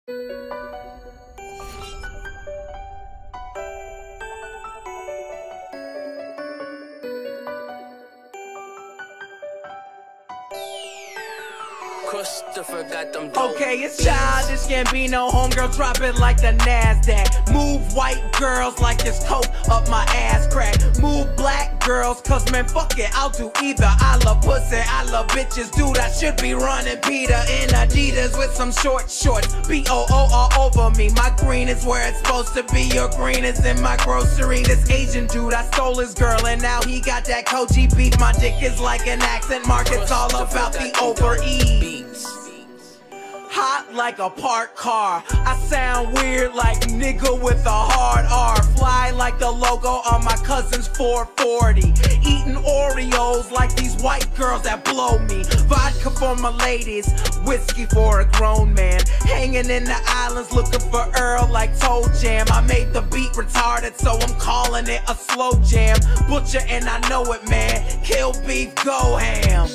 Christopher got them dope. Okay, it's Childish Gambino, homegirl drop it like the NASDAQ. Move white girls like this coat up my ass crack. Move black girls, cause man fuck it, I'll do either. I love pussy, I love bitches, dude, I should be running Peter in Adidas with some short shorts. B-O-O all over me, my green is where it's supposed to be. Your green is in my grocery. This Asian dude, I stole his girl and now he got that Koji beef. My dick is like an accent mark, it's all about the over-E. Hot like a parked car, I sound weird like nigga with a hard R. Fly like the logo on my cousin's 440. Eating Oreos like these white girls that blow me. Vodka for my ladies, whiskey for a grown man. Hanging in the islands looking for Earl like Toe Jam. I made the beat retarded so I'm calling it a slow jam. Butcher and I know it, man, kill beef, go ham.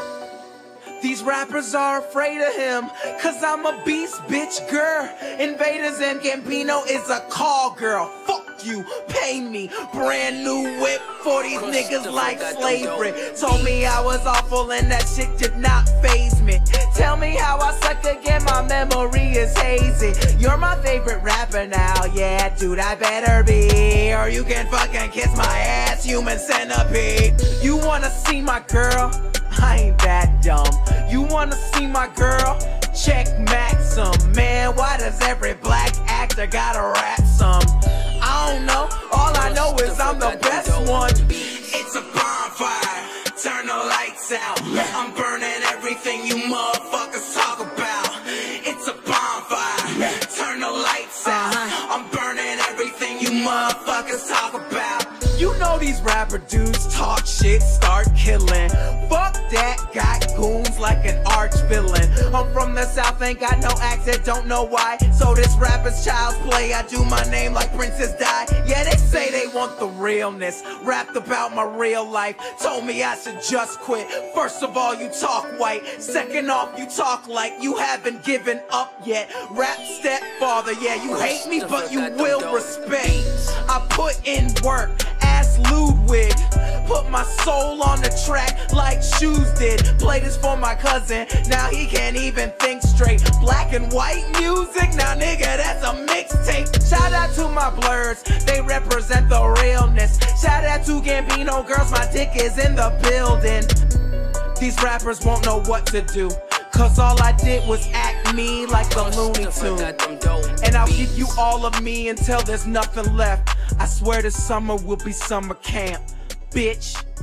These rappers are afraid of him, cause I'm a beast, bitch, girl. Invaders and Gambino is a call girl. Fuck you, pay me. Brand new whip for these niggas like slavery. Told me I was awful and that shit did not faze me. Tell me how I suck again, my memory is hazy. You're my favorite rapper now, yeah, dude, I better be. Or you can fucking kiss my ass, human centipede. You wanna see my girl? I ain't that dumb. You wanna see my girl? Check Maxim. Man, why does every black actor gotta rap some? I don't know, all I know is I'm the best one. It's a bonfire, turn the lights out. I'm burning everything you motherfuckers talk about. It's a bonfire, turn the lights out. I'm burning everything you motherfuckers talk about. You know these rapper dudes talk shit, start killing. Fuck that, got goons like an arch villain. I'm from the south, ain't got no accent, don't know why. So this rapper's child's play, I do my name like Princess Di. Yeah, they say they want the realness, rapped about my real life. Told me I should just quit. First of all, you talk white. Second off, you talk like you haven't given up yet. Rap stepfather, yeah, you hate me, but you will respect. I put in work, ass Ludwig. Put my soul on the track like Shoes did. Play this for my cousin, now he can't even think straight. Black and white music, now nigga, that's a mixtape. Shout out to my blurs, they represent the realness. Shout out to Gambino girls, my dick is in the building. These rappers won't know what to do, cause all I did was act me like the Looney Tunes. And I'll give you all of me until there's nothing left. I swear this summer will be summer camp, bitch.